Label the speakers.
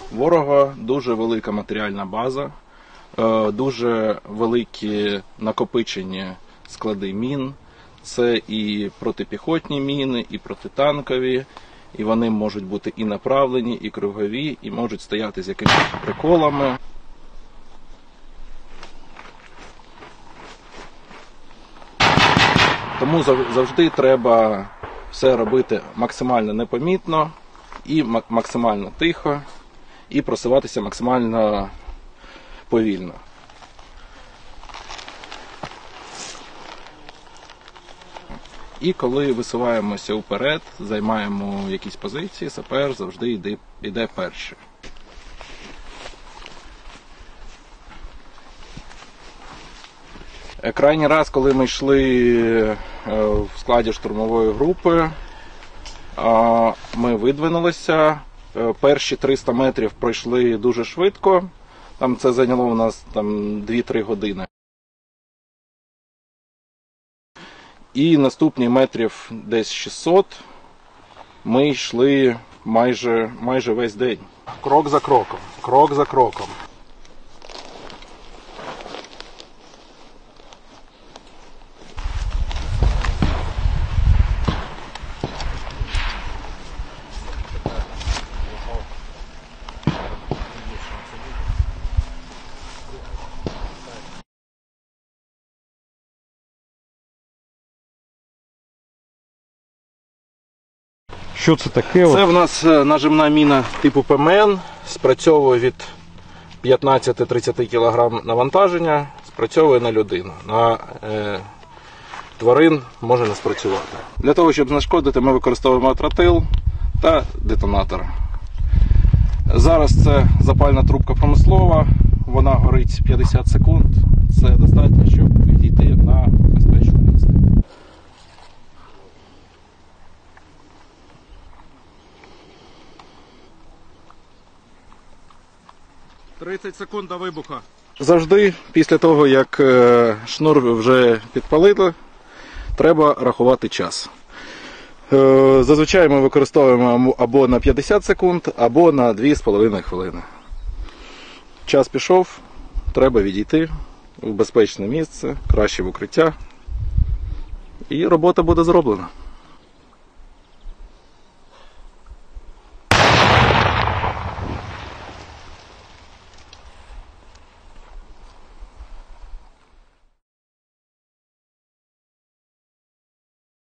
Speaker 1: Ворога дуже велика матеріальна база, дуже великі накопичені склади мін. Це і протипіхотні міни, і протитанкові, і вони можуть бути і направлені, і кругові, і можуть стояти з якимись приколами. Тому завжди треба все робити максимально непомітно і максимально тихо, і просуватися максимально повільно. І коли висуваємося вперед, займаємо якісь позиції, сапер завжди йде перший. Крайній раз, коли ми йшли в складі штурмової групи, ми видвинулися. Перші 300 метрів пройшли дуже швидко. Це зайняло у нас 2-3 години. І наступні метрів десь 600 ми йшли майже весь день. Крок за кроком, крок за кроком.
Speaker 2: Що це таке?
Speaker 1: Це в нас нажимна міна типу ПМН, спрацьовує від 15-30 кг навантаження, спрацьовує на людину. На тварин може не спрацювати. Для того, щоб знешкодити, ми використовуємо тротил та детонатор. Зараз це запальна трубка промислова, вона горить 50 секунд. Це достатньо, щоб відійти на безпечну відстань.
Speaker 2: 30 секунд до вибуху.
Speaker 1: Завжди після того, як шнур вже підпалили, треба рахувати час. Зазвичай ми використовуємо або на 50 секунд, або на 2,5 хвилини. Час пішов, треба відійти в безпечне місце, краще в укриття, і робота буде зроблена.